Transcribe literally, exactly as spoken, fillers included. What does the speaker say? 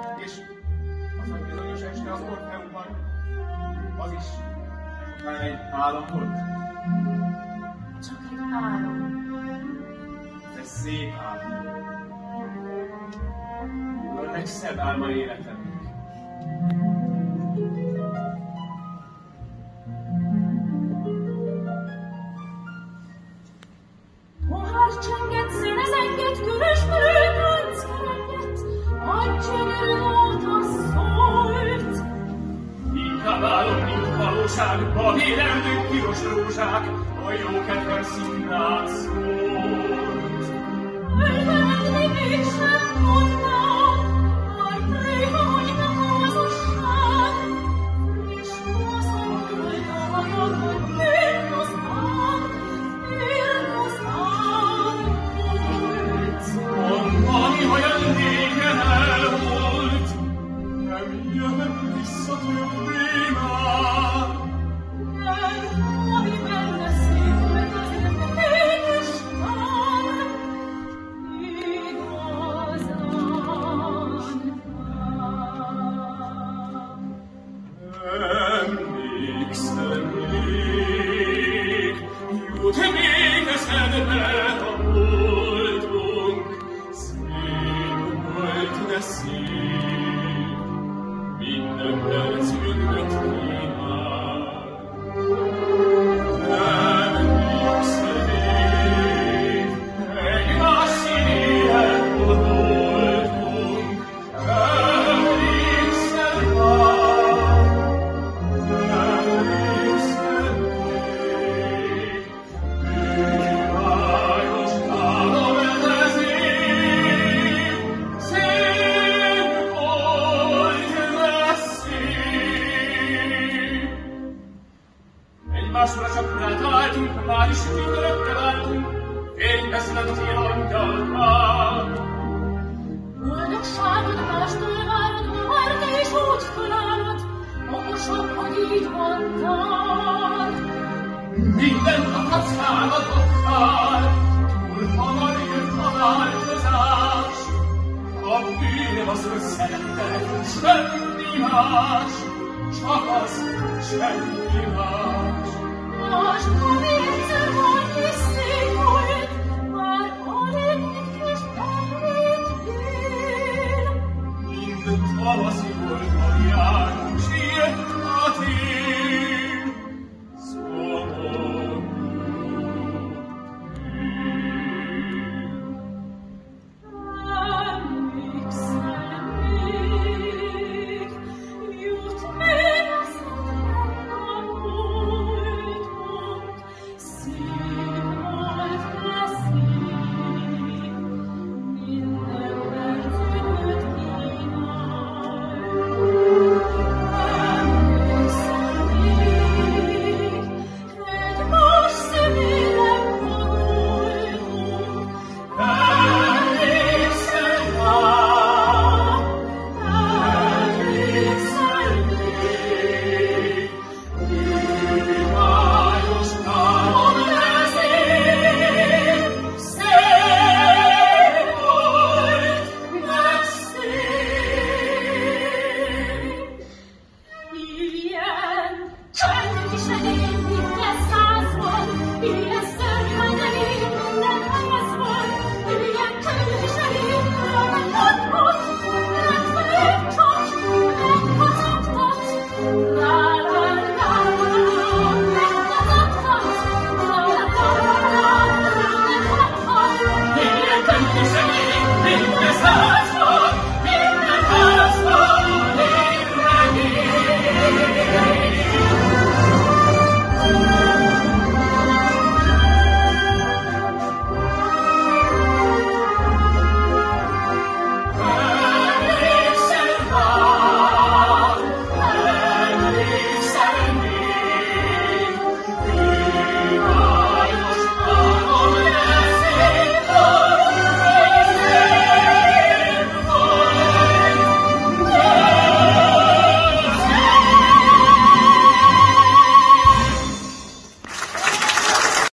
És az a bizonyos este az Orfeumban, az is már egy álom volt. Csak egy álom. Ez egy szép álom. A legszebb álma életemnek. Pohár csengett, színezengett, körös föltánc kerengett, nagy csönyörű nóta szólt. Inkább álom, mint valóság, a vélelmük piros rózsák, a jó kedvem színrát szólt. Ölvenni mégsem mondtam, már tréfa, hogy a házasság, és mozog volt a hajam, hogy ért az ám, ért az ám volt. Mondani, hogy a régen elmúlt, nem jön vissza többé már. Nem, ami benne szépült, az én is már, igazán már. Emlékszem még, jut még eszedbe a múltunk, szép volt, de szép, minden percünket kíván. Emlékszem még, egymás színében voltunk, emlékszem már, emlékszem még, bűvályos álom ez év, szép volt, de szép. Egymásra csak rátaláltunk, már is mindörökre váltunk, fénybeszedett angyalkán. Boldogságod mástól várod, már te is úgy felállod, okosabb, hogy így mondtál. Minden napot szálladottál, túl hamar jött a változás. A bűnöm az, hogy szerettelek, semmi más, csak az, semmi más. Lásd, ami egyszer volt és szép volt, már alig és elvét él. Mind tavaszi volt a járunk, s jött a tél.